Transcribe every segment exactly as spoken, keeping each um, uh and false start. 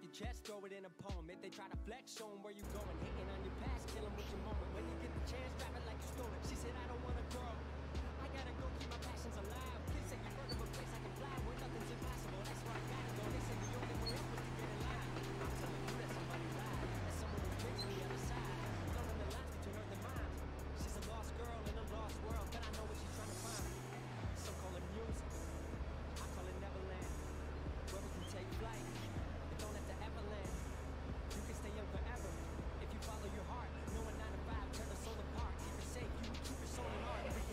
your chest, throw it in a poem. If they try to flex, show them where you going. Hating on your past, kill them with your moment. When you get the chance, grab it like you stole it. She said, I don't wanna grow, I gotta go keep my passions alive. Kids say you're of a place I can fly, where nothing's impossible. That's where I gotta go. They say the only way up is to get in line. I'm telling you that somebody lied. That's someone who brings me the other side. Blowing the lines between earth and mind. She's a lost girl in a lost world, but I know what she's trying to find. Some call it music, I call it Neverland, where we can take flight, but don't have to ever land. You can stay young forever if you follow your heart. Knowing nine to five, turn the soul apart. Keep it safe, you keep your soul in art.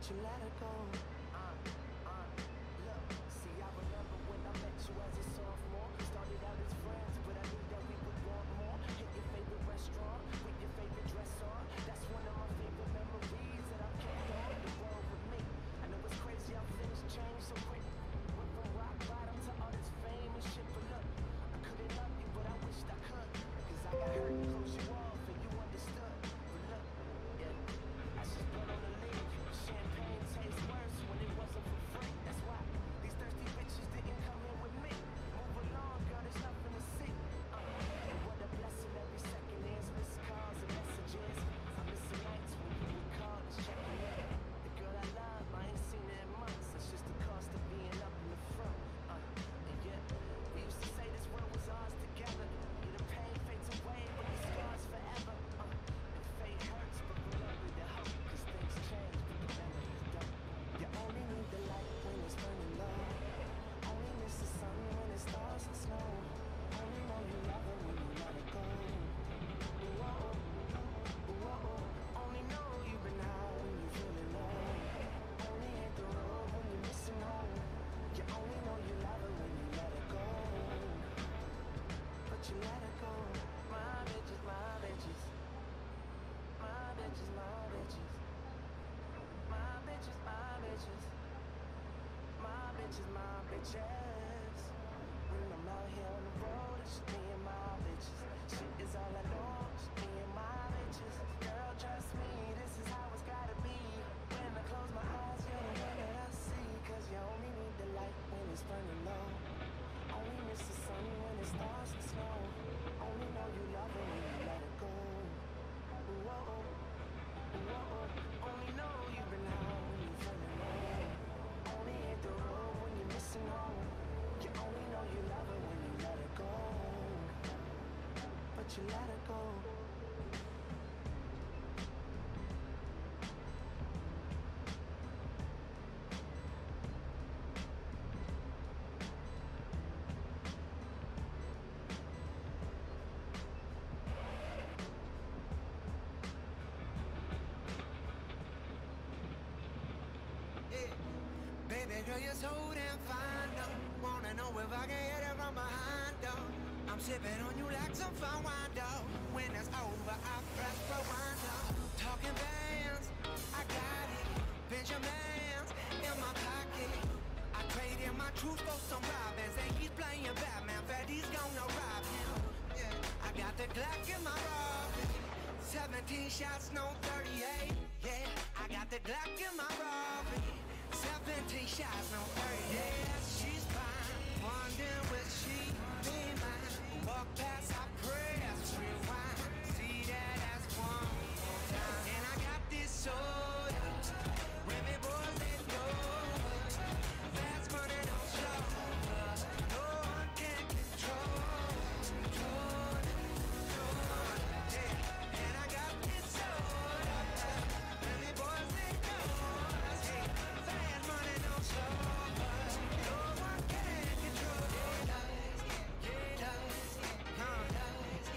you let her go. Uh, uh, look, see, I remember when I met you as a sophomore. Started out as friends, but I knew that we would want more. Hit your favorite restaurant with your favorite dress on. That's one of my favorite memories that I've kept on the road with me. I know it's crazy how things change so quick. Went from rock bottom to all this fame and shit, but look, I couldn't love you, but I wished I could. Cause I got hurt and closed you off and you understood. But look, yeah, that's just blood on the leaf. Champagne tastes worse when it wasn't for free. That's why these thirsty bitches didn't come in with me. Move along, girl, there's nothing to see. Uh, and what a blessing every second is. Missed calls and messages. I miss the nights when you would call us checking in. The girl I love, I ain't seen her in months. That's just the cost of being up in the front. Uh, and yeah, we used to say this world was ours together. Yeah, the pain fades away, but the scars forever. Uh, and fate hurts, but remember the hope. Cause things change, but the memories don't. You only need the light when it's burning low. Only miss the sun when it starts to snow. Only know you love her when you let it go. Whoa, whoa. Only know you've been high when you're feeling low. Only hit the road when you're missing home. You only know you love her when you let her go. But you let her go. My bitches, my bitches. My bitches, my bitches. My bitches, my bitches. My bitches, my bitches. When I'm out here on the road, it's just me and my bitches. Shit is all I know, just me and my bitches. Girl, trust me, this is how it's gotta be. When I close my eyes, you're the one that I see. Cause you only need the light when it's burning low. Only miss the sun when it starts to snow. Only know you love her when you let it go. Whoa, whoa. Only know you've been high when you're feeling low. Only hit the road when you're missing home. You only know you love her when you let her go. But you let her go. Baby girl, you're so damn fine, though. Wanna know if I can hit it from behind, though. I'm sipping on you like some fine wine, though. When it's over, I press rewind, though. Talking bands, I got it. Benjamins in my pocket. I traded my truth for some robins. And he's playing Batman, Freddy's gonna rob him. Yeah, I got the Glock in my robin. seventeen shots, no thirty-eight. Yeah, I got the Glock in my robin. seventeen shots, no thirty-eight. Yeah, she's fine. Wondering will she be mine? Walk past, I press rewind. See that as one more time. And I got this soda. Women, boys, they know. Fast money, no slow. No one can control. Control it, control it. Yeah. And I got this soda. Women, boys, they know. Fast money, no slow. No one can control it. Yeah, yeah, huh.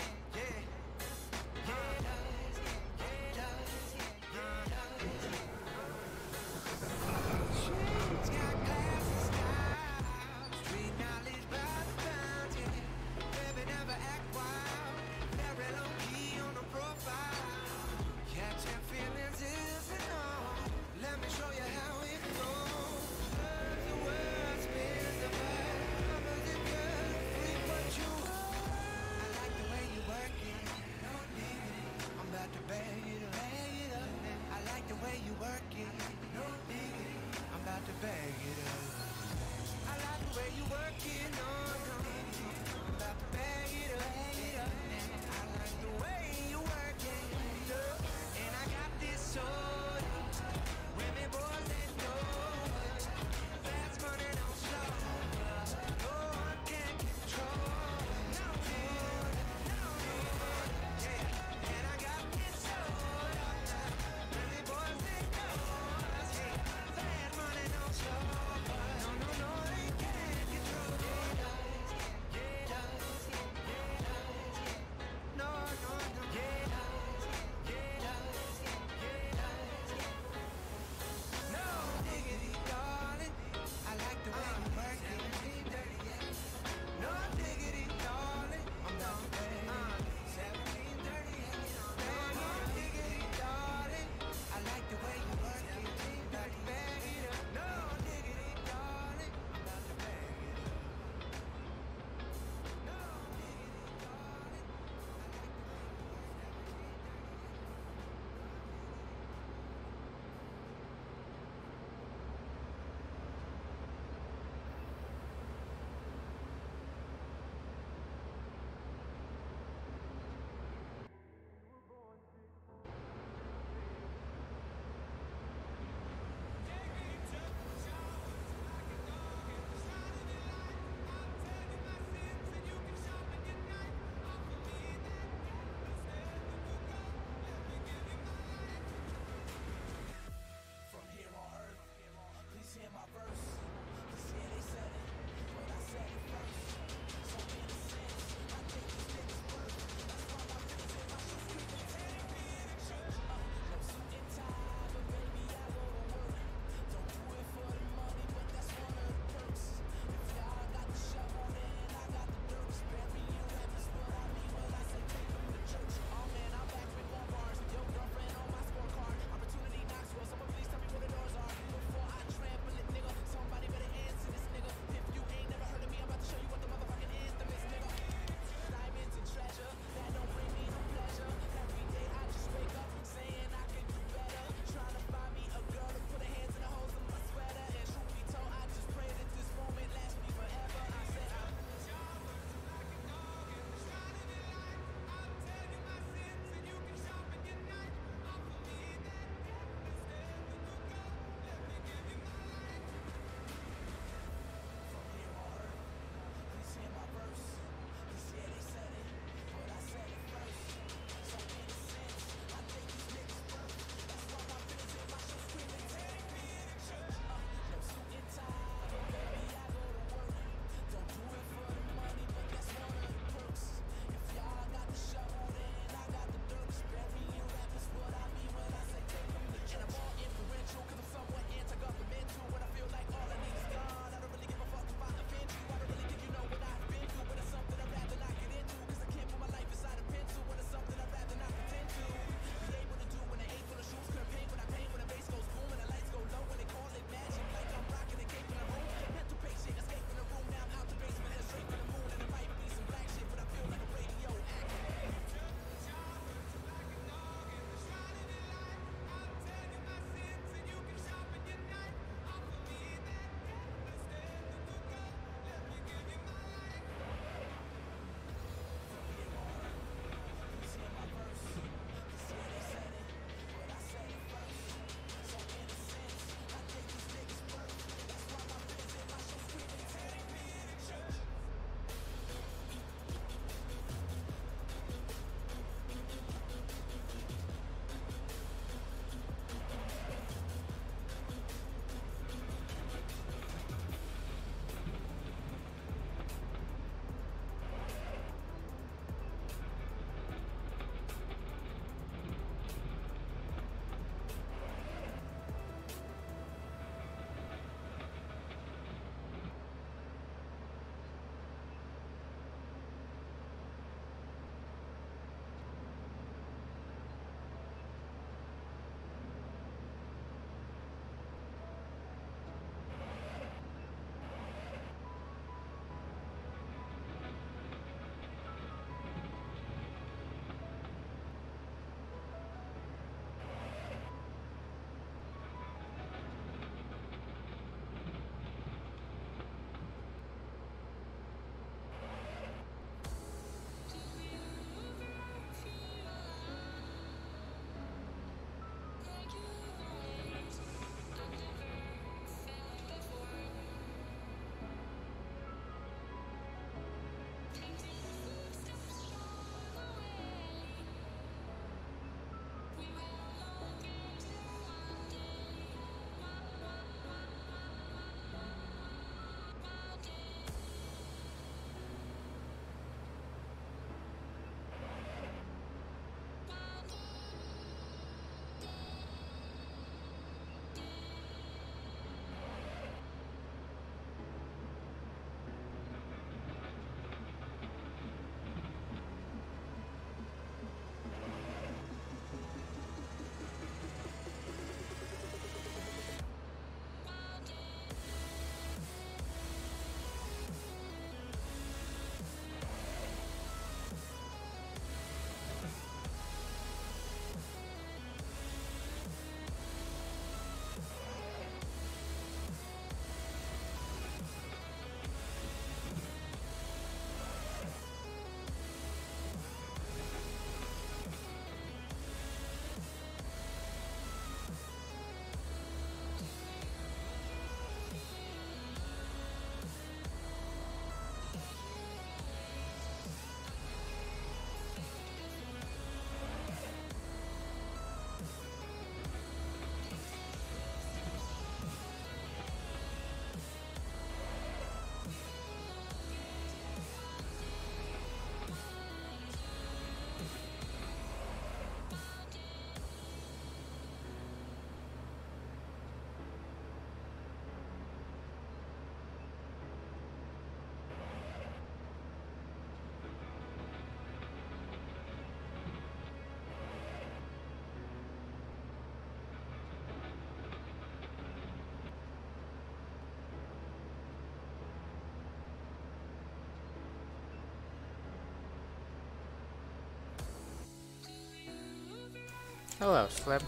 Hello, Slip.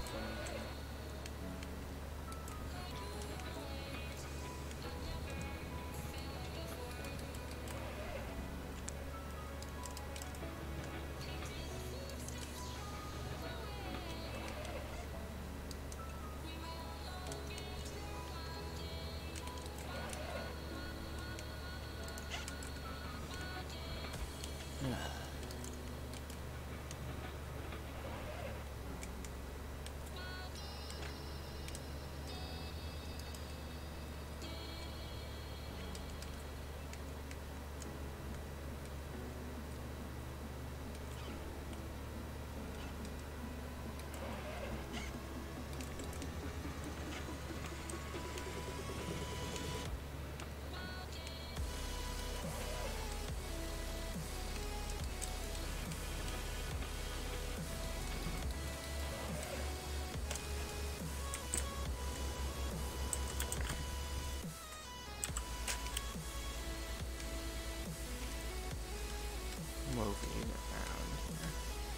Moving around here.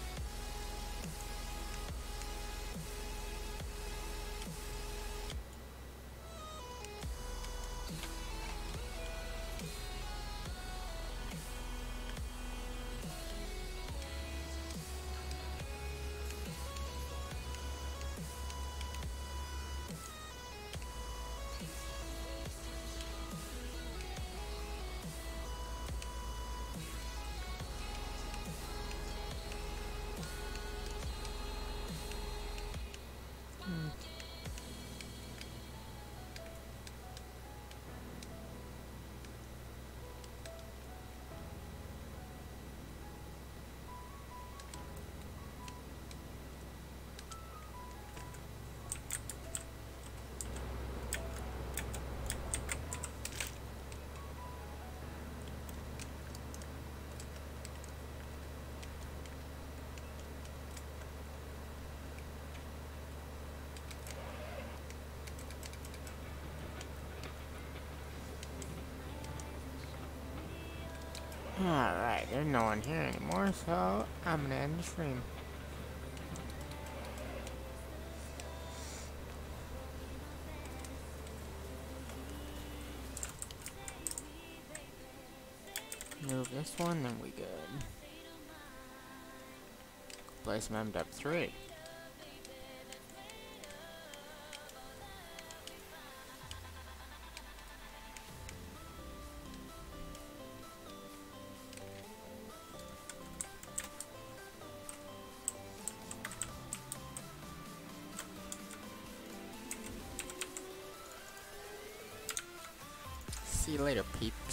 Alright, there's no one here anymore, so I'm gonna end the stream. Move this one, then we good. Play some M W three. See you later, peeps.